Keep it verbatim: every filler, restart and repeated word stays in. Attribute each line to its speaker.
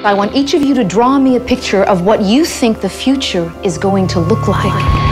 Speaker 1: I want each of you to draw me a picture of what you think the future is going to look like.